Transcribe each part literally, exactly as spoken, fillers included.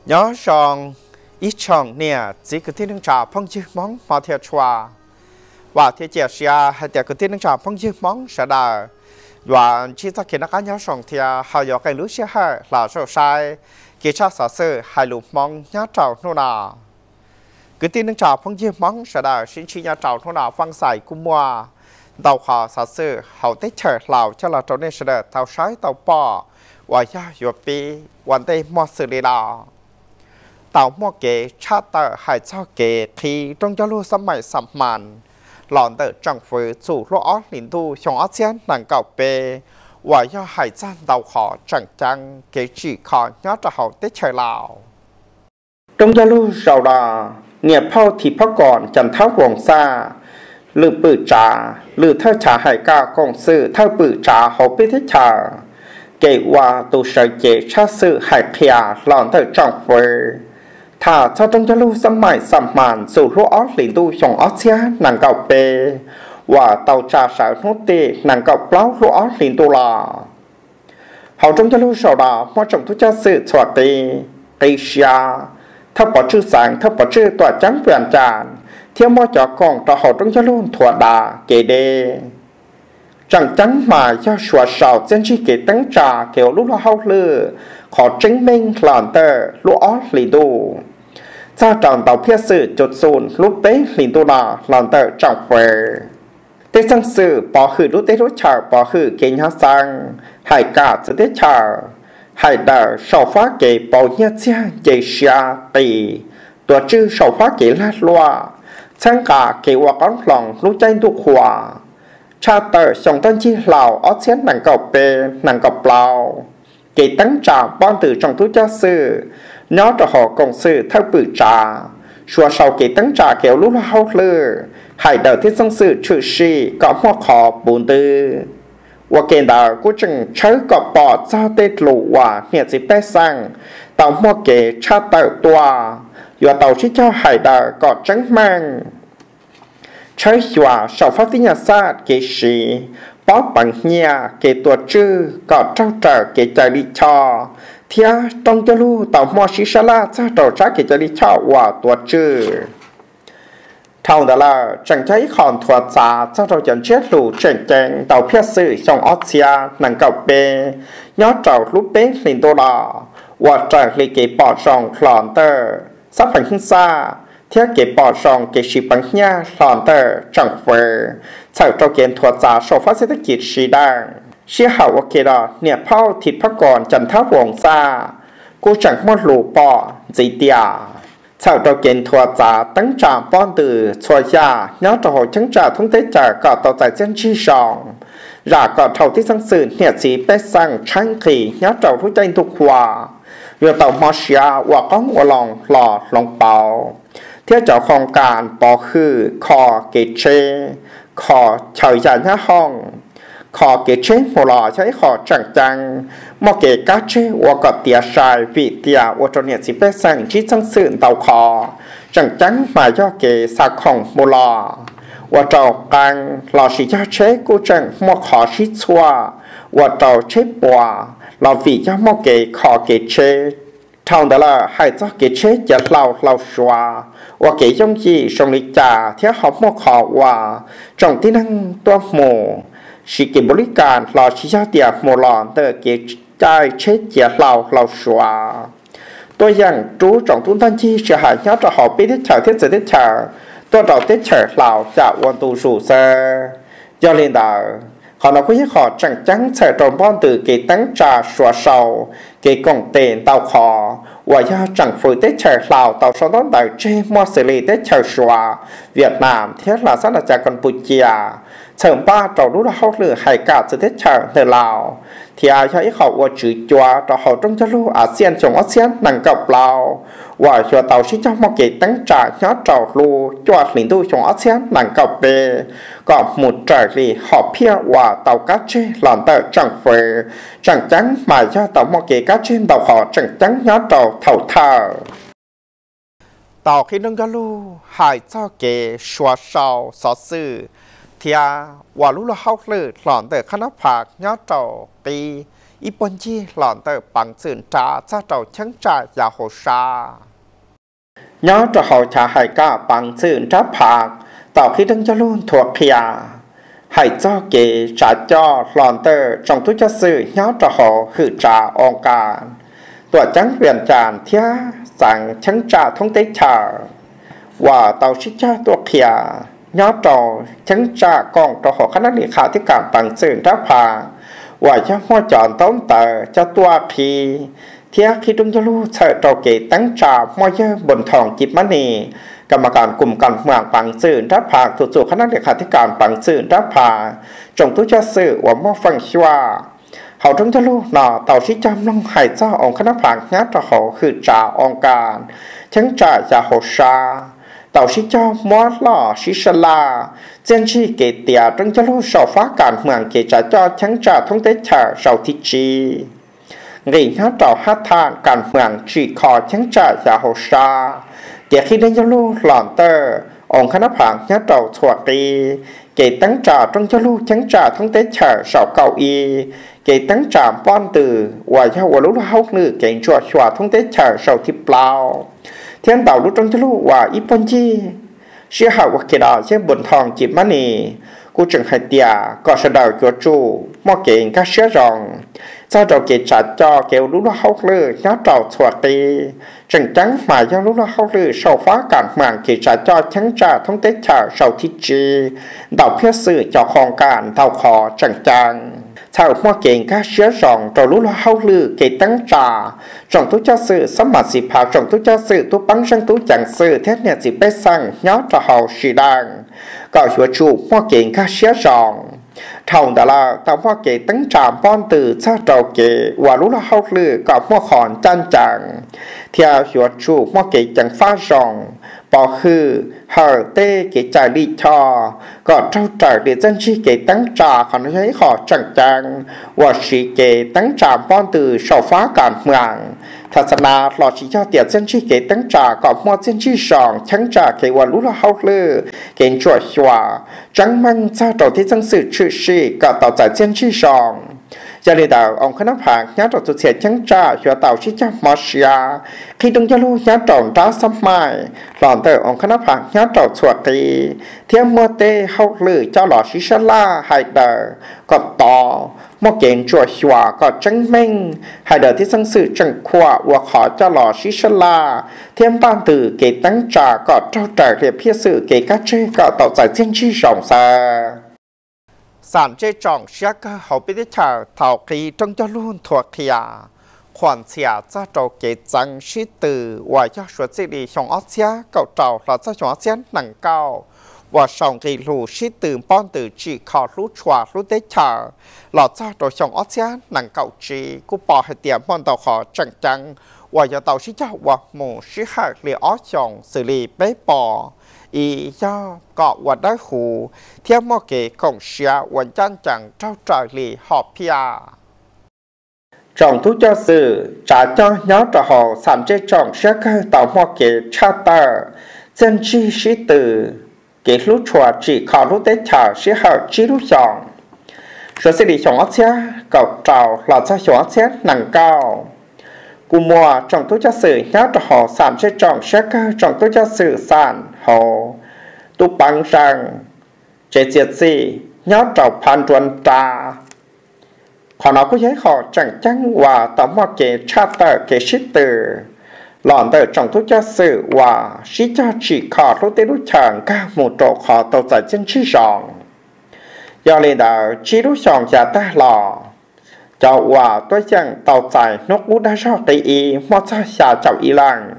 nhớ rằng ít chồng nè chỉ có thiên trà phong chữ món mà theo choa và theo chia sẻ hay theo cái thiên trà phong chữ món sẽ đào và chỉ ta khi nó cá nhớ rằng thì họ có cái lối xe hay là số sai khi cha sở sự hay lục mong nhớ trào nô nà cái thiên trà phong chữ món sẽ đào xin chỉ nhớ trào nô nà phong sai cung mua tàu họ sở sự họ tết chờ lào cho là trâu nên sẽ đào tàu sái tàu bò và ya yo piวันเตมอสเรดาเต่าหม้อเกชาเตอร์หายเจ้าเกทีตรงจะรู้สมัยสัมมันหลอนเตอร์จังฝือสู่โลออลินดูชงอาเซียนหนังเก่าเปว่าย่อหายจ้านเต่าขอจังจังเกจีขอย้อนจะเขาได้เฉยลาวตรงจะรู้เราดาเนี่ยเผาที่พักก่อนจันท้าวงซาหรือปื้จ่าหรือเท่าชาหายกากงซื้อเท่าปื้จ่าเขาไปที่ชาเกว่าตัวเสกเจชาสื่อหายเพียหลอนเตอจังเฟอถ้าเจ้าต้องจะรู้สมัยสมันสู่รู้ออสลินดูชงออสเซียหนังเก่าเปว่าเต่าจ่าสาวนุตีหนังเก่าเปล่ารู้ออสลินดูลาเขาต้องจะรู้สาวดาว่าจงทุจาสื่อสวัสดีตีเชียถ้าปอชื่อแสงถ้าปอชื่อตัวจังเปลี่ยนจานเที่ยวมอจอกองต่อเขาต้องจะรู้ถั่วดาเกเดจังจังมาย่าชัวสาวเจนชีเกตั้งจ่าเกี่ยวลูกเฮาเลือขอจิ้งเม้งหลอนเตอร์ลูกออสลิดูจ้าจังเต่าเพียสื่อจุดศูนย์ลูกเป๊ะลิดูลาหลอนเตอร์จังเฟอเตสังสื่อปอคือลูกเตรู้ชาปอคือเก่งฮัสังหายกาจะเตชาหายดาชาวฟ้าเกปอเฮียเจียเจเชียตีตัวชื่อชาวฟ้าเกลาดลัวช่างกาเกว่าก้อนหลงลูกใจดุขวาชาเตอร์ส่งต้นชีเหล่าออสเซียนหนังเก่าเปหนังเก่าเปล่าเกตั้งจ่าป้อนตือจงทุจ้าซื่อน้อต่อหอกงซื่อเท่าปือจ่าชัวเสาเกตั้งจ่าเกี่ยวลูกเฮาเลือหายเดาที่ส่งซื่อชื่อชีก็หัวขอปูนตือว่าเกณฑ์ดากูจึงใช้กับปอดเจ้าเตตลูว่าเนี่ยสิเป้สั่งเต่าหัวเกชาเตอร์ตัวอยู่เต่าชิเจ้าหายดาก็จังมังใช้หัวชาวฟัติญาศาสตร์เกษีป้อปังเฮียเกตัวชื่อก็เจ้าเจ้าเกจาริชอเทียต้องจะรู้ต่อมอชิชลาเจ้าต่อจ้าเกจาริชอว่าตัวชื่อเท่านั้นละจังใจขอนถั่วจ่าเจ้าเราจะเช็ดหลูเจงเจงต่อเพียสื่อส่งออสเซียหนังเก่าเปย้อนเจ้าลูกเป๊ะลินโดลาว่าจากเลเกปอดส่งคลอนเตอร์ซับผังหินซาเที่ยเก็บปอดซองเก็บชีปังเฮียหลอนเตอร์จังเฟอร์เจ้าเจ้าเกณฑ์ถั่วจ่าโซฟาเศรษฐกิจชีดังเชี่ยหาว่าเกดอเนี่ยเผาทิดพักก่อนจันทวงซากูจังมดลูปอจีเตียเจ้าเจ้าเกณฑ์ถั่วจ่าตั้งจ่าป้อนตือชัวยาเนาะจะหอยจังจ่าทุ่งเตจ่าก็ต่อใจเจ้าชีซองรากก็เท่าที่สังสื่อเนี่ยสีเป๊ะสั่งช่างขี่เนาะเจ้าทุกใจทุกขวาเรือเต่ามอชยาว่าก้องว่าลองหล่อลองเป่าเที่ยวเจ้าของการปอคือคอเกเชคอเฉยใหญ่หน้าห้องคอเกเชหัวหล่อใช้คอจังจังมอเกกาเชวัวกอดเตียชายวิเตียวัวจนเนี่ยสิเปสังที่จังสื่นเต่าคอจังจังมาย่อเกสักของโมลอว่าเจ้ากังหล่อสิจ้าเชกูจังมอขอชิชัวว่าเจ้าเชปัวหล่อวิจ้ามอเกคอเกเชทางเดล่าให้เจ้าเกเชจะเล่าเล่าชัวว่าเกยงจีชงลิจ่าเที่ยวหอบมอขอว่าจงที่นั่งตัวโมสิเกบริการหล่อชิชาเตียโมหลอนเตอเกใจเชจะเล่าเล่าชัวตัวอย่างจูจงทุนทันจีเสียหายย้อนจะหอบปีที่เฉาเที่ยวเสด็จเฉาตัวเราเที่ยวเฉาเหล่าจะวันตูสู่เซยอลินดาขอเราคุยขอจังจังเฉาตรงป้อนตือเกตั้งจ่าชัวเศร้าเกกงเตนเตาคอว่าย่าจังฝืนเตเฉาเหล่าเตาชนต้นดาวเจมอสเลเตเฉาชัวเวียดนามเทียร์ลาซาดาจากกัมพูชีเฉิมป้าเรารู้เราเลือหายกาดเตเฉาเนลาวที่อาใช้เขาว่าจืดจัวเราเขาต้องจะรู้อาเซียนจงอาเซียนหนังกับเราว่าชัวเตาชิเจ้ามอเกตั้งจ่าย้อนเจ้ารู้จัวหลินดูจงอาเซียนหนังกับเปก็หมุดใจรีหอบเพี้ยว่าเตากัดเชหลอนเตอจังเฟอจังจังหมายย่าเตามอเกกัดเชเตาขอจังจังย้อนเตาเท่าเท่าเตาขี้นึงก็รู้หายเจ้าเกชัวเศร้าสอสื่อเทียว่ารู้ละเฮาเลยหลอนเตอขนาดผักย้อนเตาตี ít bận chi lọn tờ bằng sự trả cha trâu chẳng trả giả hồ sa nhớ cho họ trả hải cả bằng sự trả phạt tạo khi đừng cho luôn thuộc kia hãy cho kế trả cho lòn tờ trong túi cho sự nhớ cho họ hư trả ong cả tuổi trắng huyền tràn thia rằng chẳng trả thông tế trả và tàu sĩ cha tuổi kia nhớ cho chẳng trả còn cho họ khả năng địa khả thiết cảm bằng sự trả phạt và cho hoa chọn tóm tờ cho tuổi khi thia khi đừng cho luôn sợ cho kế tăng trả mọi giờ bẩn thòng chịp mắt nìกรรมการกลุ่มการเมืองปังสื่อรับผ่าถูกสู่คณะเลขาธิการปังสื่อรับผ่าจงทุจสื่อว่ามอฟังชัวเขาต้องจะรู้หน่อเต่าชี้จำลงหายเจ้าองค์คณะผังงัดจะเขาคือจ่าองค์การชั้งจ่าจะหชาเต่าชี้เจ้ามอล่อชิชลาเจนชีเกตเตียต้องจะรู้สาวฟ้าการเมืองเกจ่าจ่อชั้งจ่าท่องเตชาสาวทิจีรีนัดต่อฮัททานการเมืองจีคอชั้งจ่าจะหชาเดี๋ยวkhi đến cho lu lòn tơ ông khán phẳng nhát đầu thuộc đi kể tăng trả trong cho lu trắng trả thông tế trả sảo cầu y kể tăng trả bon từ và cho vào lúc hốc nữ kể chùa chùa thông tế trả sảo thịt bao thiên tàu lúc trong cho lu và ít bon chi sẽ học và kể đó sẽ buồn thòng chỉ mắt nì cô chừng hai tia có sẽ đầu chùa chủ mò kể các xe rong sau đầu kể trả cho kéo lúc hốc nữ nhát đầu thuộc đi chẳng trắng mà do lúc đó hậu lư sau phá cản mạng kỳ trả cho chẳng trả thông tế trả sau thị trì đào phía sự cho khong cản thao khó chẳng chẳng sau mua kiện các xế rộng rồi lúc đó hậu lư kỳ tăng trả trong tú cho sự sắm mặt sĩ phá trong tú cho sự tú bắn sang tú chẳng sự thế này sĩ bế sang nhó cho hậu sĩ đăng gọi chúa chủ mua kiện các xế rộng thòng đó là tao mua kế tăng trả bon từ xa trầu kế và lúc đó hậu lư có mua khòn chan chẳng theo chúa chủ mua kế chẳng phá rộng bỏ hư hở tê kế trả đi cho có trao trả để dân chi kế tăng trả còn thấy họ chẳng chẳng và sĩ kế tăng trả bon từ sau phá cản mạng thật sự là lo chỉ cho tiền dân chi kế tăng trả có mua dân chi rộng chẳng trả kế và lúc đó hậu lư kế chúa xóa chẳng mang ra đầu thế dân sự trừ sĩ cả tạo giải dân chi rộng gia đình đạo ông khán phản nhát trộn sẽ chẳng trả cho tàu chỉ cho Malaysia khi đông gia lu nhát trộn đã sắm mai lòn tới ông khán phản nhát trộn suốt thì thêm mua tê hậu lử cho lò xí sa la hai đời có to một kiện chùa xòa có trắng minh hai đời thì dân sự chẳng khoa và khó cho lò xí sa la thêm ban từ kế tăng trả có trao trả để phía sự kế các chế có tạo giải thiên chi rộng xa sản chế trọng sẽ có hậu bị trả thảo kỳ trong cho luôn thuộc thìa khoản xỉa ra trâu kế chẳng sĩ từ và cho số chế đi trong ớt xế cậu trâu là cho trong ớt xế nặng cao và xong kỳ lù sĩ từ bọn từ chỉ khó lũ chua lũ tế trả là cho trâu trong ớt xế nặng cao trí cú bỏ hệ tiệm bọn tàu khó chẳng chẳng và cho tàu sĩ cháu và mù sĩ hạt lì ớt chồng xử lý bế bỏ ý do có và đá hù theo mô kế công xia và chân chẳng trao trả lì họ pia trọng thú cho sự trả cho nhớ cho họ sản chế trọng sẽ cơ tạo mô kế cha tờ dân chi sĩ tử kế lúc chùa chỉ khó lúc tế trả sĩ hở chi lúc chọn rồi sẽ đi chọn ớt xe cậu trào là cho chọn ớt xe nặng cao cú mùa trọng thú cho sự nhớ cho họ sản chế trọng sẽ cơ trọng thú cho sự sản họ tu bằng rằng chế diệt gì nhớ trào phán chuẩn trà họ nói có giấy họ chẳng chắn và tóm một kế cha tờ kế sĩ tử lọn tờ trọng thú cho sự và sĩ cho chỉ khó lúc tế lúc chẳng cả một chỗ khó tàu giải chân trí rộng do lên đó chỉ lúc chọn giả ta lò cho và tôi chẳng tàu giải nốt cú đá rõ tí ý mô cho xa cháu ý làng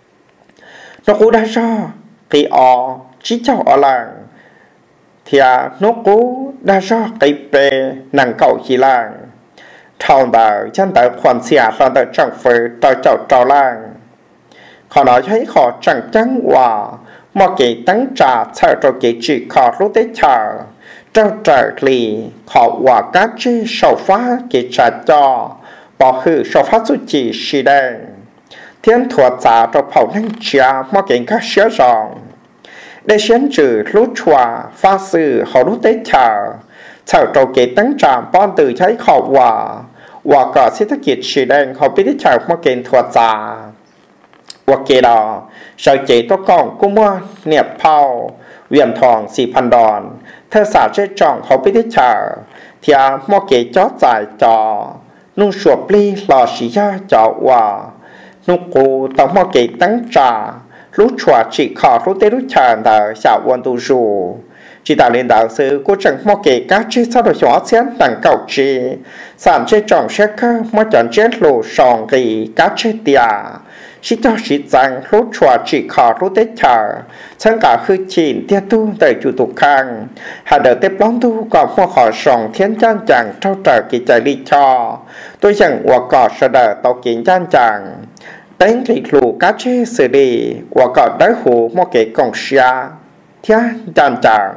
nốt cú đá rõ tí ọ chỉ cháu ở làng thì à nốt cú đá rõ tí bê nàng cậu chỉ làng thòng đảo chân tờ khoản xỉa lòn tờ chẳng phở tờ cháu trò làng họ nói thấy họ chẳng chẳng và mô kế tăng trả sợ trò kế chỉ khó lúc tế chờ trao trả lì họ và các chế sầu phá kế trả cho bỏ hư sầu phá xuất chỉ xì đen thiên thuật giả cho phẩu năng chia mô kế các xế rộng để xuyên trừ lúc chùa phá sư họ lúc tế chờ sợ trò kế tăng trả bọn từ cháy họ và ว่าก็เศรษฐกิจสีแดงเขาไปที่ชาวมาเกณฑ์ถั่วจ่าว่าเกดอชาวเจตัวกองกุ้งว่าเนียบเผาเวียนทองสี่พันดอนเธอสาเจ้จ่องเขาไปที่ชาวเทียมอเกจอจ่ายจอนุ่งสวบลีหล่อสียาจอว่านุ่งกูต้องมอเกตั้งจ่ารู้ชัวจีขอรู้เตรู้ชาเดอชาววันตูจูchỉ đạo lãnh đạo sự cố chẳng mò kể các chế sau đó xóa xén đằng cầu chế sản chế trọng sẽ cơ mà chọn chế lộ sòng kỳ các chế tìa chỉ cho chỉ rằng lúc chùa chỉ khó lúc tết chờ chẳng cả khứ chỉnh tiết tu tại chủ tục khang hà đợt tết bóng tu còn mua khỏi sòng thiên chan chẳng trao trở kỳ chạy đi cho tôi chẳng quả cỏ sợ đợt tàu kính chan chẳng đánh lịch lù các chế xử lý quả cỏ đáy hủ mò kể cổng xa thiên chan chẳng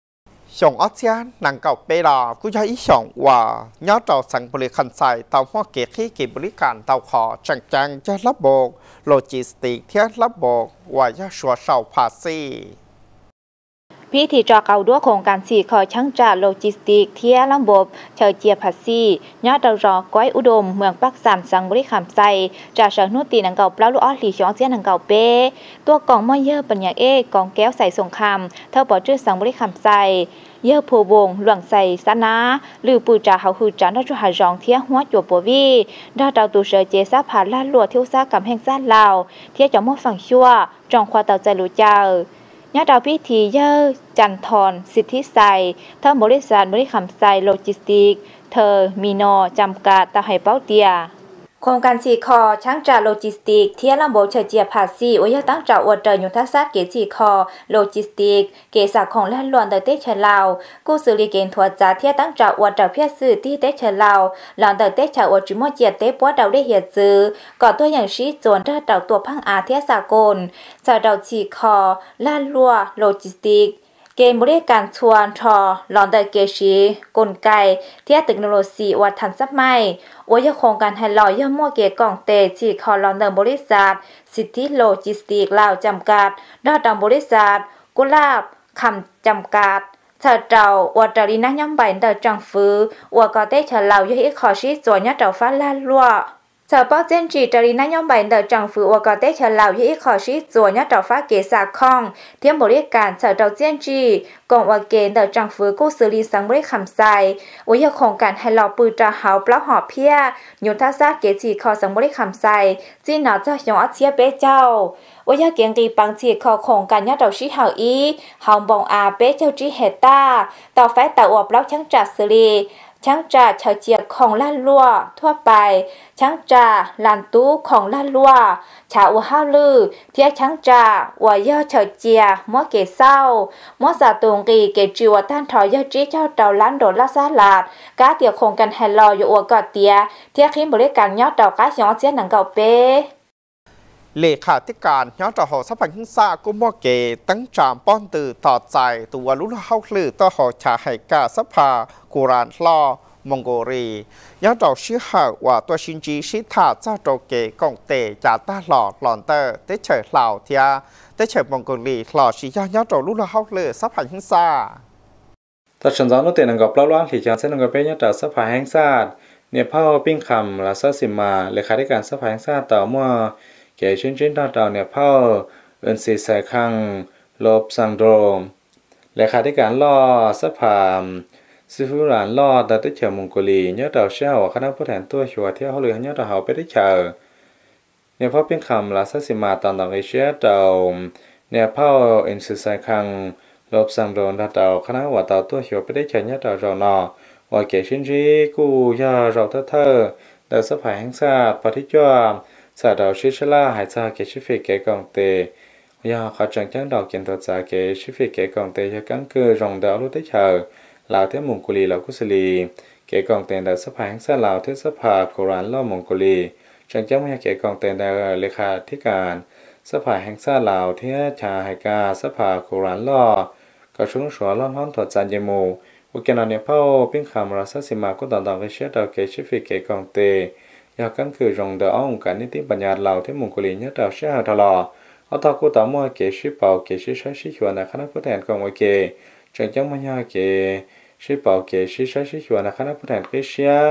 sòng ớt xia nàng cầu bê đò cũng cho ý sòng và nhớ trò sẵn bồi khẩn xài tàu hoa kế khí kỳ bồi cản tàu khó chẳng chẳng cho lắp bộ logistic thiết lắp bộ và cho sửa sầu phá xì พิธีจอเก่าด้วยโครงการสี่ขอช่างจ่าโลจิสติกเทียลำบบเชอเจียพัสซียอดดาวรอก้อยอุดมเมืองปักสันสังบริขามไซจ่าเฉิงนุตีนังเก่าเปล่าลูกอ้อหลีช่องเจียนังเก่าเป้ตัวกองมอเยอปัญญาเอกองแก้วใส่สงครามเท่าปอจื้อสังบริขามไซเยอผูวงหลวงใส่สนาหรือปูจ่าเขาคือจันทร์จุหารองเทียหัวจัวปัววีดาวดาวตูเชอเจซาผ่านลาดลัวเที่ยวซากำแพงซาลาวเทียจอมฝั่งชั่วจองควาเต่าใจรู้เจ้าญาติพิธีเยอจันทรสิทธิไซเธอบริษัทบริขำไซโลจิสติกเธอมีโนจำกัดตาไฮเป้าเตียโครงการสี่คอช่างจ่าโลจิสติกเทียลำโบเฉเจียภาษีโอยตั้งจ่าอวดเตอร์ยุทธศาสตร์เกจีคอโลจิสติกเกษาของแล่นล้วนเตอร์เตเชลาวกู้สื่อลีเกนทัวจ่าเทียตั้งจ่าอวดเตอร์เพียสื่อที่เตเชลาวหลังเตอร์เตชาอวดจิมอเจียเตปัวเดาได้เหียจือก่อตัวอย่างชี้จวนเตอร์เดาตัวพังอาเทียสากลจ่าเดาจีคอล่าลัวโลจิสติกเกมบริการชวนทอหลอนเดอร์เกชีกลไกเทียเทคโนโลยีวัฒทันสมัยโอยโครงการให้ลอยย่อมั่วเกกล่องเตจีคอลอนเดอร์บริษัทสิทธิโลจิสติกลาวจำกัดดอดบริษัทกุลาบคำจำกัดเธอเจ้าวัดจรินักย่ำใบเดอร์จังฟื้อวัวกอเตเฉลาย่อยขอชี้จวนยัดเจ้าฟ้าล่าลัวเธอป้อเจนจีจรินักย่ำใบเดอร์จังฟื้อวัวกอเตเฉลาย่อยขอชี้จวนยัดเจ้าฟ้าเกษาคองเทียมบริการเธอเจ้าเจนจีกองว่าเกณฑ์เดอร์จังฟื้อกู้สื่อลีสังบริคำไซโอยโครงการให้เราปืนจะหาวเปล่าหอบเพี้ยยุทธศาสตร์เกจีคอสังบริคำไซจีนหนาเจ้าหยองอัเชียเป้เจ้าโอยเกียงตีปังจีคอโครงการยัดเจ้าชี้หาวอีหาวบองอาเป้เจ้าจีเฮต้าต่อไฟต่ออวบเล่าช่างจัดสื่อลีช่างจ่าเฉาเจียของล้านลัวทั่วไปช่างจ่าลานตู้ของล้านลัวชาอัวห้าลือเทียช่างจ่าวัยย่อเฉาเจียมัวเกเศร้ามัวสาตุงกีเกจิวท่านถอยย่อจีเจ้าเต่าล้านโดดลาซาลาดก้าเตียคงกันแฮลลอยอยู่อัวกอดเตียเทียขิมบริการย่อเต่าก้าหยองเจียหนังเก่าเป้เลขาธิการย้อนต่อหอสัพพันธ์ซากุมอเกตั้งจามป้อนตือต่อใจตัวรุ่นเฮาลือต่อหอชาไฮกาสัพพากุรานลอมองโกรีย้อนต่อชื่อหาว่าตัวชินจีชิธาเจ้าโตเกกงเตจ่าตาหล่อหลอนเตอร์เตเฉยเหล่าเทียเตเฉยมองโกรีหล่อชิยาย้อนต่อรุ่นเฮาลือสัพพันธ์ซาตัดฉันซ้อนตัวนังกับเล่าล้างที่จางเส้นนังกับเป็นย้อนต่อสัพพาแห่งซาดเนี่ยพ่อปิ้งคำลาซาสิมาเลขาธิการสัพพาแห่งซาดต่อเมื่อเกี่ยชิ้นชิ้นดาวดาวเนี่ยพ่อเอินซีใส่คังลบซังโดรมเลขาธิการล่อสัพพามซิฟูรานล่อแต่ได้เฉียวมงโกลีเนื้อดาวเช่าคณะผู้แทนตัวชัวเที่ยวเขาเลยเนื้อดาวเขาไปได้เชิญเนี่ยพ่อเพียงคำลาซาสิมาตอนต่างเอเชียดาวเนี่ยพ่อเอินซีใส่คังลบซังโดรมดาวคณะว่าดาวตัวชัวไปได้เชิญเนื้อดาวเราเนาะว่าเกี่ยชิ้นชิ้นกูยาเราเท่าเท่าแต่สัพพาแห่งชาติปฏิจจามสาดาวชิชลาหายใจเกชิฟิเกกองเตยาเขาจังจังดาวเกียนตัวจ่าเกชิฟิเกกองเตจะกังคือรองดาวลุได้เชอลาวเทมงกุลีลาวกุสลีเกกองเตนดาวสภาแห่งชาติลาวเทสภาโคราชล่อมงกุลีจังจังไม่เกกองเตนดาวเลขาธิการสภาแห่งชาติลาวเทชาไฮกาสภาโคราชล่อกระชุงชัวล่อนห้องถอดจานเยมูอุกเนเนเป้าปิ้งคำรัสสิมาก็ต่างต่างไปเชื่อดาวเกชิฟิเกกองเตอยากกันคือรองเดาองค์การนิติบัญญัติเหล่าที่มงกุลีเนี่ยดาวเชื่อทลอเอาตากูต่อมัวเกชิเป่าเกชิใช้ชิชวนในคณะผู้แทนกองโอเกจังจังมันยาเกชิเป่าเกชิใช้ชิชวนในคณะผู้แทนเกเชีย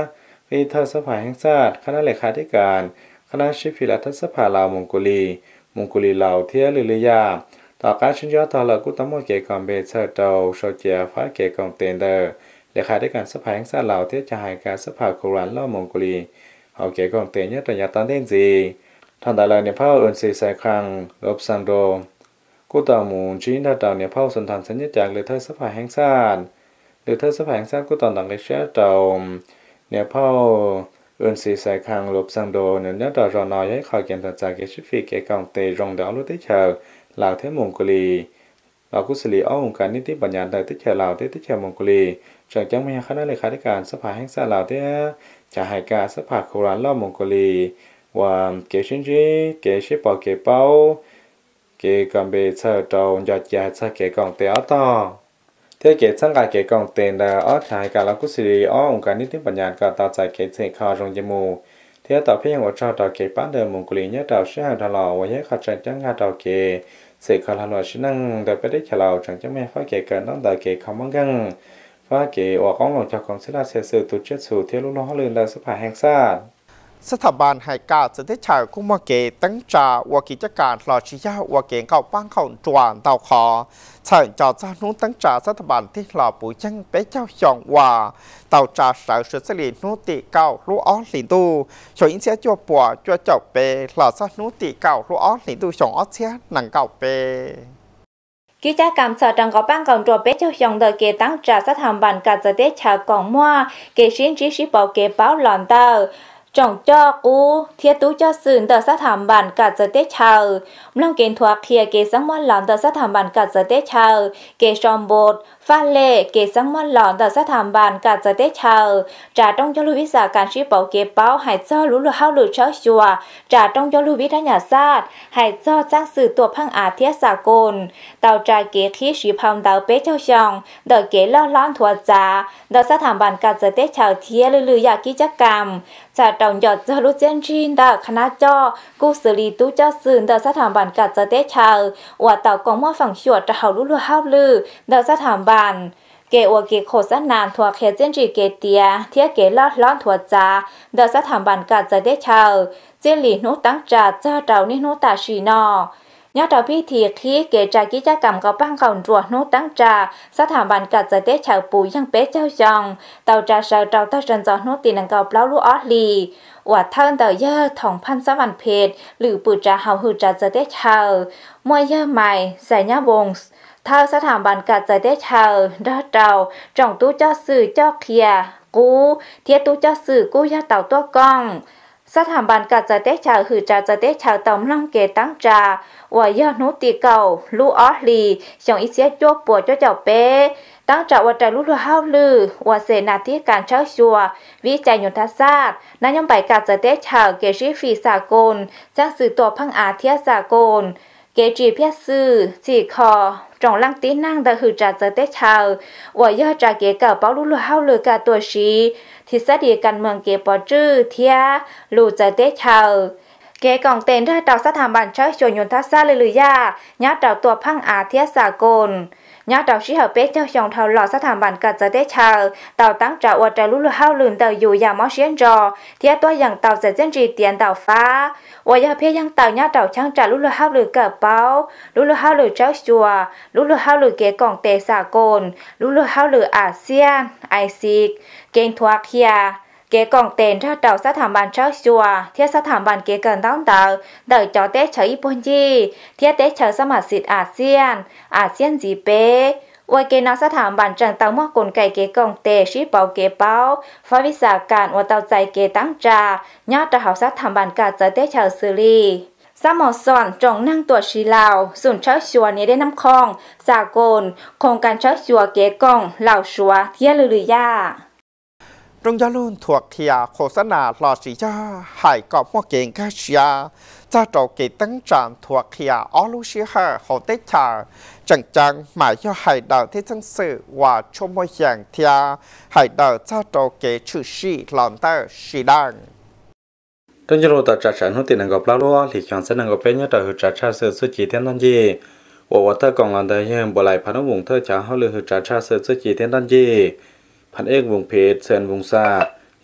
วิทยสภาแห่งชาติคณะเลขาธิการคณะชิฟิลัทสภาลาวมองโกลีมองโกลีลาวเทียลิลยาต่อการชิญญาต่อหลักกุตมอเกกอมเบเซอร์โตโชเจียฟ้าเกกองเตนเดอร์เลขาธิการสภาแห่งชาติลาวเทียจะให้การสภาโครันลาวมองโกลีเอาเกกองเตนยะตัญญาตันเดนซีทันแต่ละเนี่ยพ่อเอิญสีใส่ครังลบซันโดกูต่อมูลจีนถ้าต่อเนี่ยพ่อสนทานสัญญาจากเลเทอร์สภาแห่งชาติเลเทอร์สภาแห่งชาติกูต่อต่างเลเชียต่อเนี่ยพ่อเอิญสีใส่ครังลบซันโดเนี่ยเนี่ยต่อรอนอยให้ขอเกียรติจากเกชิฟิกเกกองเตรงเดาลุติเชอร์ลาวเทมงกุลีลาวกุศลีอ้อองค์การนิติบัญญัติได้ติเชอร์ลาวเทติเชอร์มงกุลีจากจังมีคณะเลขาธิการสภาแห่งชาติลาวเทจะให้การสภาโคราชลาวมงกุลีว่าเกชินจีเกชิปอเกเป้าเกกัมเบเซอร์โตยอดยาซาเกกองเตอต่อเที่ยวเกสังกัดเกกองเตนดาออทายการลาวกุศลีอ้อองค์การนิติบัญญัติก็ต่อจากเกเซคารงจมูเที่ยวต่อเพียงว่าเจ้าต่อเกป้าเดิมมงกุลีเนี่ยดาวเชื่อตลอดว่าให้ขัดใจจังงาต่อเกเสกคาราลอชินังแต่ไปได้เฉลาจังจะไม่ฟ้าเกเกินต้องต่อเกคำมังกังฟ้าเกออกของหลวงจากของศิลาเสียสื่อตุเจ็ดสู่เที่ยวลุล้อเลื่อนเลยสภาแห่งชาติสถาบันให้การจะได้ใช้กุมเกตั้งจ่าวกิจการหล่อชิยาวเกงเก่าปั้งเขาจวนเต่าคอใช้จอจ้านุตั้งจ่าสถาบันที่หล่อปุ๋ยจังเป๊ะเจ้าหยองว่าเต่าจ่าสาวสุดสลีนุติเก่าลูอ้อหลินตูช่วยอินเสียจัวปัวจัวเจ้าเปหล่อซานุติเก่าลูอ้อหลินตูสองอ้อเสียหนังเก่าเปกิจกรรมสอดังกับบ้านก่อนตัวเป็ดเจ้าหยองเดเกตั้งจ่าสถาบันการจะได้ชาวกองมัวเกชินจิชิปอเกเป้าหลอนเตอจ่องจอกูเทียตู้เจ้าสื่นเดอสถาบันกัดจะได้ชาวเรื่องเกณฑ์ทัวเคียเกสังมอนหลอนเดอสถาบันกัดจะได้ชาวเกชอมโบดฟาเล่เกสังมอนหลอนเดอสถาบันกัดจะได้ชาวจ่าต้องยรู้วิสาการชีเป่าเกเป้าหายเจ้ารู้หรือเฮาหรือเช้าชัวจ่าต้องยรู้วิทยาศาสตร์หายเจ้าจ้างสื่อตัวพังอาเทียสากลเต่าจ่าเกขี้สีพามดาวเป๊ะเจ้าชองเดอเกล่อล้อนทัวจ่าเดอสถาบันกัดจะได้ชาวเทียหรืออยากกิจกรรมจ่าต้องยอดเจ้ารู้เจนจีนดาคณะจอกูสลีตู้เจ้าสื่อเดอสถาบันกัดจะได้ชาวว่าเต่ากองมั่วฝั่งชวดจะเฮารู้หรือเฮาลือเดอสถาบันเกอวเกโคสนานทัวเคเจนจีเกเตียเทียเกลอดล้อนทัวจ่าเดอสถาบันกัดจะได้ชาวเจลีนุตั้งจ่าเจ้าเต่านี่นุตาชีนอยอดพิธีที่เกจากกิจกรรมกับบ้านเก่าจัวนุตั้งจ่าสถาบันกัดจะได้ชาวปู่ยังเป๊ะเจ้าจองเต่าจ่าชาวเต่าเต่าจันจอนุตีนังเก่าเปล่าลูออสลีว่าเท่าเต่าเย่อทองพันสวรรค์เพชรหรือปู่จ่าเฮาหือจ่าจะได้ชาวมวยเย่อใหม่ใส่ยาวงเท่าสถาบันกัดจะได้ชาวดอเต่าจ่องตู้เจ้าสื่อเจ้าเคียกูเทียตู้เจ้าสื่อกูย่าเต่าตัวกล้องสถาบันกัดจะได้ชาวหือจ่าจะได้ชาวต่อมล่องเกตั้งจ่าว่าเย่อนุตีเก่าลูออสลีช่องอิเสียจั่วปวดเจ้าเจ้าเป้ตั้งจ่าว่าใจรู้หรือเฮาลือว่าเสนาธิการเช่าชัววิจัยยุทธศาสตร์นายมใบกัดจะได้ชาวเกชิฟีสากลจ้างสื่อตัวพังอาเทียสากลเกจีเพียซื่อจีคอจงลังตีนั่งแต่หือจ่าจะได้ชาวว่าเย่อจ่าเกเก่าเป้ารู้หรือเฮาลือกาตัวชีทิศดีการเมืองเกปอจื้อเทียลู่จะได้ชาวเกกองเต็นได้เต่าสถาบันเช่าชวนยุนทัศน์เลยหรือยาญาเต่าตัวพังอาเทียสากลญาเต่าชิเหอเป็ดเจ้าชองเท่าหล่อสถาบันกัดจะได้ชาวเต่าตั้งจ่าว่าใจรู้หรือเฮาลืมเต่าอยู่อย่างมอเชียนจอเทียตัวอย่างเต่าเสร็จเจนจีเตียนเต่าฟ้าว่ายาเพียยังเต่าญาเต่าช่างจ่ารู้หรือเฮาลือกระเป๋ารู้หรือเฮาลือเจ้าชัวรู้หรือเฮาลือเกกองเตสากลรู้หรือเฮาลืออาเซียนไอซิกเกงทัวเคียเกกองเต็นถ้าเต่าสถาบันเช่าชัวเทียสถาบันเกเกินต้องเต่าเต่าจอเตเฉยญี่ปุ่นจีเทียเตเฉยสมัครสิทธิ์อาเซียนอาเซียนจีเป้ว่าเกณฑ์สถาบันจังเต่ามั่วกลไกเกกองเตชีเป่าเกเป้าฟ้าวิสาการว่าเต่าใจเกตั้งจ่าญาติเฮาสถาบันกาจะเตเฉยซื้อลีสมอสอนจงนั่งตัวชีลาวส่วนเช่าชัวนี้ได้น้ำคลองสากลโครงการเช่าชัวเกกองเหล่าชัวเทียลือหรือย่ารงยาลุ่นถวกเทียโฆษณาหล่อสีจ้าหายกอบมัวเก่งแค่เชียจ้าโจเกตั้งจานถวกเทียออลูเชียฮะเขาเตชาจังจังหมายย่อหายดาวที่จังสื่อว่าชมวยอย่างเทียหายดาวจ้าโจเกชื่อชีหลอนเตอร์ชีดังตั้งใจรู้ต่อจากฉันหุ่นตีนังกับเล่าว่าหลีกอย่างเส้นนังกับเป็นยอดต่อหือจากชาเสือสุจีเทียนตันจีว่าว่าเธอกองหลังได้ยังบ่ไหลพันวงเธอจะเขาเลยหือจากชาเสือสุจีเทียนตันจีพันเอกวงเพชรเซนวงซาเล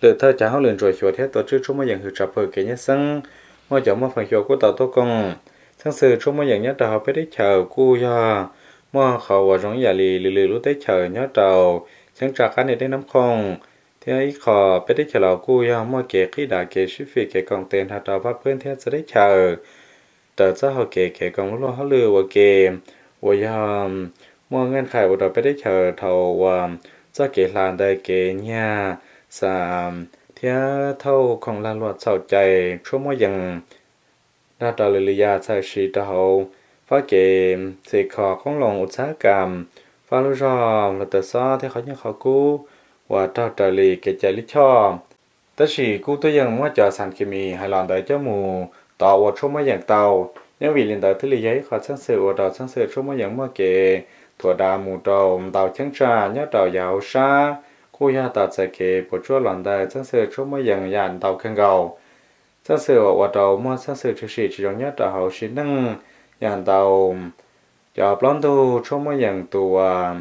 lựa thơ trả họ luyện rồi chùa thế tổ chức chúng mới nhận hữu trập hữu kế nhất sân mua chọn mua phần chùa của tàu tô công sáng sự chúng mới nhận nhất tàu phải đi chờ cu do mua khẩu và giống giả lì lì lì lúc tới chờ nhất tàu sáng trả cá này đến nắm không thế ấy khò phải đi chờ lò cu do mua kế khi đã kế ship phí kế còn tiền hạt tàu phát phương thế sẽ đi chờ tờ xã họ kế kế còn lúc họ lừa và kế và do mua ngân khải và tàu phải đi chờ thầu và do kế làm đây kế nhà sa thế thâu không lan loạt sầu chạy số mỗi dần ra tàu lì ya sai sĩ tàu phá kế sẽ khó không lòng út sáng cảm phá lúc rồi là tờ sao thế khó nhớ khó cú và tàu tàu lì kế chạy lý cho tất sĩ cú tôi dần mua cho sản kim mì hay làm tới cho mù tàu và số mỗi dần tàu nhưng vì liền tới thứ lì giấy khó sáng sự và tàu sáng sự số mỗi dần mua kế thua đà mù tàu tàu trắng trà nhớ tàu giàu xa cô ya tàu sẽ kể bộ chúa lần đây sáng sự số mấy dần dàn tàu khăn gầu sáng sự ở tàu mua sáng sự thực sự chỉ trong nhất tàu hậu xin nâng dàn tàu cho plon tu số mấy dần tù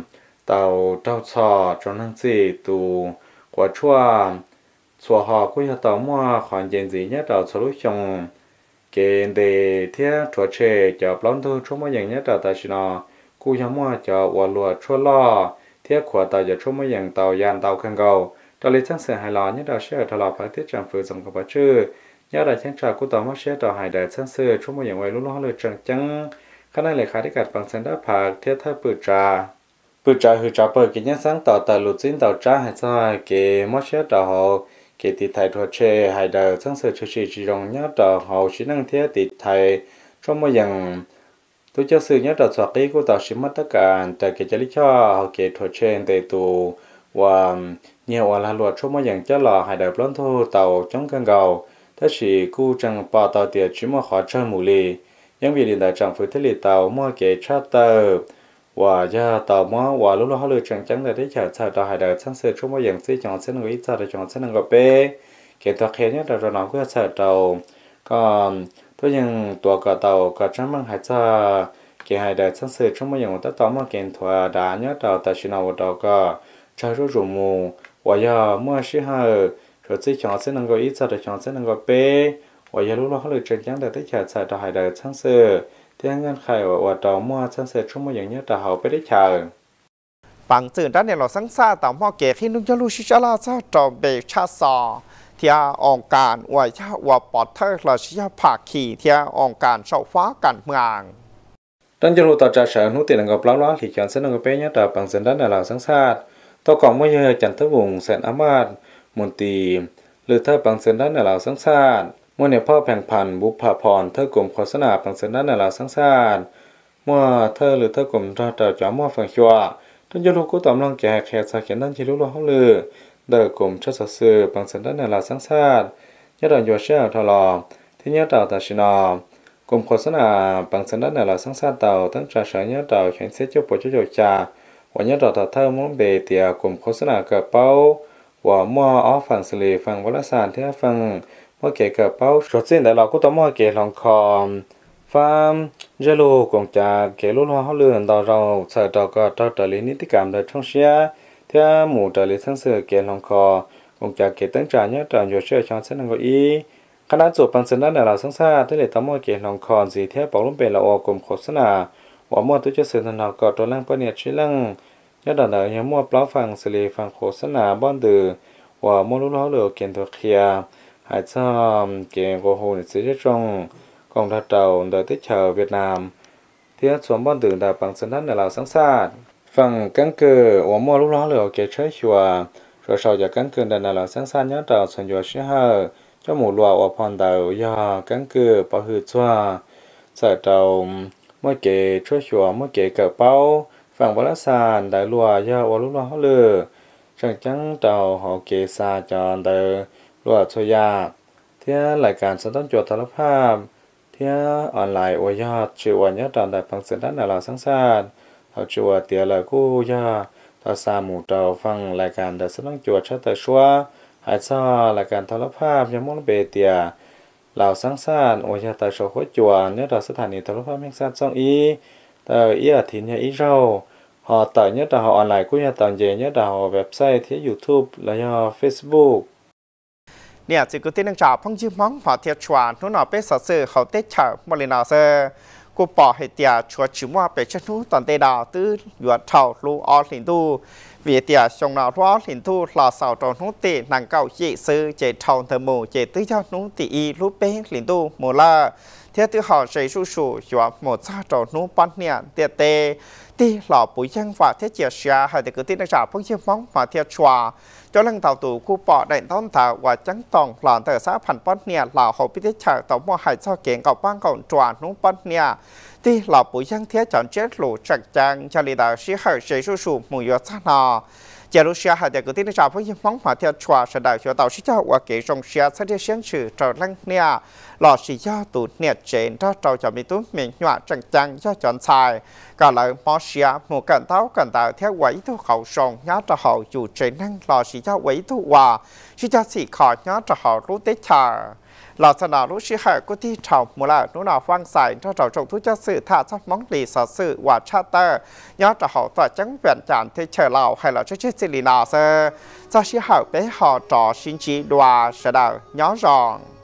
tàu tàu sò trong năng gì tù quả chua chùa họ cô ya tàu mua khoản tiền gì nhất tàu số lúc chồng kể để thiết chùa trẻ cho plon tu số mấy dần nhất tàu tại nó cô ya mua cho quả lúa chua lo thiết của tàu giờ chung mấy dạng tàu dàn tàu khăn gầu tàu lấy sáng sớm hai lò nhất đầu xe tàu lò phải tiết trạm phơi dòng của bà chư nhớ đại sáng trà của tàu mất xe tàu hải đại sáng sớm chung mấy dạng ngoài lúc lo lời trăng trắng khả năng lấy khá đi cắt bằng sáng đá phạc thiết thay bự trà bự trà hư trà bự cái nhánh sáng tàu tàu lụt dính tàu trà hay sao cái mất xe tàu họ cái tịt thay thua xe hải đại sáng sớm chỉ chỉ chỉ rong nhớ tàu họ chỉ năng thiết tịt thay chung mấy dạng tôi cho sự nhớ đầu soát của tàu xí mất tất cả tại cái chế lý cho họ kể thuật trên để tù và nhiều là luật số mấy dạng cho lò hải đại plon thô tàu chống căng gầu thế chỉ cu chẳng bỏ tàu tiệt chỉ mà khó chơi mù lì những việc điện đại chẳng phải thế lì tàu mua kể charter và giờ tàu mua và lúc đó họ lựa chọn chẳng để để chờ tàu hải đại sáng sớm số mấy dạng sẽ chọn sẽ người ít sao để chọn sẽ người bé kể thuật khéo nhất là rồi nó cứ chờ tàu còn tôi nhưng tua cả tàu cả trăm mang hai cha cái hai đại sáng sớm trong mấy ngày ta tàu mà kiện thua đã nhớ tàu ta chỉ nào tàu cả chơi rồi rủ mù và giờ mua xí hà rồi chỉ chọn sẽ năng gọi ít sao để chọn sẽ năng gọi bé và giờ lúc đó họ lựa chọn chẳng để tới chờ chờ tàu hai đại sáng sớm thì anh ngân khai và tàu mua sáng sớm trong mấy ngày nhớ tàu họ bé tới chờ bằng từ đóเนี่ยเราสังสารตามว่าเกี่ยที่นุ่งจะรู้ชิจาราซาจอเบชาซอที่องค์การอวยชาว่าปอดเธอเราชิจาภาคีที่องค์การเสาฟ้าการเมืองตั้งใจรู้ต่อจากเสาหนุติหนังกับเล่าล้อที่เขียนเส้นหนังกับเป้ยต่อbằngเส้นด้านเราสังสารต่อก่อนเมื่อเยอะจันทบุงเส้นอามาดมนตีหรือถ้าbằngเส้นด้านเราสังสารเมื่อเนี่ยพ่อแผงพันบุพพรเธอกลุ่มโฆษณาbằngเส้นด้านเราสังสารเมื่อเธอหรือเธอกลุ่มเราต่อจากมั่วฝั่งชัวตั้งใจรู้กูตอมลองแก่แค่สาเขียนด้านที่รู้ล้อเขาเลยเดิกลุ่มชดสื่อbằngเส้นด้านเราสังสารยอดอยู่เชื่อทลอที่ยอดต่อตาชินอกลุ่มโฆษณาbằngเส้นด้านเราสังสารเต่าตั้งใจใช้ยอดต่อเขียนเสียจุดปุจจุจ่าวันยอดต่อเธอมุ่งเบเตียกลุ่มโฆษณากระเป๋าว่ามั่วออฝั่งสลีฝั่งวารสารที่ฝั่งมั่วเก๋กระเป๋าสุดสิ้นแต่เราก็ต้องมั่วเก๋ลองคอมฟาร์มเจลูกงจากเก๋ลุ้นหัวเขาเลื่อนต่อเราใส่ต่อก็ต่อต่อลินิติกรรมโดยช่องเชียที่หมู่ต่อลิทั้งเสือเก๋ลองคอกงจากเก๋ตั้งใจเนี่ยต่ออยู่เชื่อช่องเส้นก็อีขณะจบbằngเส้นด้านเราสังสารที่เลยต้องมั่วเก๋ลองคอสีที่ปอกลุ่มเป็นเราออกกลุ่มโฆษณาว่ามั่วตัวจะเสือถนอก็ตัวแรงปนิชิลังยอดต่อยังมั่วปล้อฝั่งสลีฝั่งโฆษณาบ้านดือว่ามั่วลุ้นหัวเลือเก๋ตัวเคียหายซ้ำเก๋โกโหนิสิจงกองทัพเต่าโดยที่ชาวเวียดนามที่สวมบ้านตื่นดาบังเส้นด้านเราสังสารฝั่งกังเกอว่ามั่วลุ้นหัวเลือเก๋ใช้ชัวเราชาวจากกังเกอด้านเราสังสารยอดเต่าส่วนยัวเชื่อเจ้าหมูลัวว่าพรเต่ายากังเกอปะหืดชัวใส่เต่าเมื่อเก๋ช่วยชัวเมื่อเก๋เกิดเป้าฝั่งวารสารได้ลัวยาว่าลุ้นหัวเลือจังจังเต่าหอเก๋ซาจอนได้ลัวช่วยยาที่รายการสตันจวดโทรภาพที่ออนไลน์ว่ายอดชื่อวันยอดตอนได้ฟังเสียงด้านเราสังสารเขาชื่อว่าเตียเลยกู้ยอดต่อสามหมู่เต่าฟังรายการได้สตันจวดชัดแต่ชัวหายซ้อรายการโทรภาพยังมุ่งเบเตียเราสังสารว่ายอดแต่โชว์หัวจวนเนี่ยต่อสถานีโทรภาพแห่งชาติซ่องอีแต่อีอาทิตย์เนี่ยอีเจ้าhọ tại nhất là họ online cũng như tại về nhất là họ website thì YouTube là do Facebook เนี่ยจิกุตินังจ่าพงยืมมองพอเทียชวานนู้นเอาไปสัตย์เขาเตะเฉาโมเลนาเซอร์กูปอให้เตียชัวชิมว่าเป็นชนู้ตอนเตดาวตื้อหยวนเท่าลูออลินตูเวียเตียชงนาวร้อลินตูหล่อสาวตรงนู้ตีนางเก่าจีซื้อเจทองเทอร์โมเจตื้อเจ้านู้ตีอีลูเป้ลินตูโมล่าเทียตื้อหอใจสู้สู้หยวนหมดซาตรงนู้ปั้นเนี่ยเตียเตตีหล่อปุ๋ยยังฝาเทียเจียเชียให้แต่กุตินังจ่าพงยืมมองพอเทียชัวcho lần tàu tù khu bỏ đèn thôn thảo và trắng tòng lòn tờ xã phần bát nia là hậu biết chờ tàu mua hải cho kiện cầu băng cầu tròn nung bát nia thì là buổi sáng thiết chọn chết lũ trạch trang cho lý đạo sĩ hải sĩ su su mùi yếu xa nọ giờ lúc xưa hải để cứ tin được với những món mà theo chùa sẽ đại cho tàu sĩ cho và kể trong xưa sẽ đi xem sự trở lăng nia lò sĩ do tụ nhiệt trên đó tàu cho mình tụi mình nhọa trạch trang cho chọn xài cả lời mò xia một cận táo cận tạo theo quấy thu khẩu sòng nhớ cho họ dù trên năng lò sĩ cho quấy thu hòa sĩ cho sĩ khỏi nhớ cho họ lúc tết chờ lò sân nào lúc sĩ hải của thi trào mùa là lúc nào vang xài cho trào trồng thu cho sự thả cho món lì sở sự và cha tơ nhớ cho họ tỏa trắng vẹn chạm thế chờ lào hay là cho chết xì lì nào sơ cho sĩ hải bé họ trò xin trí đoà sẽ đào nhớ ròn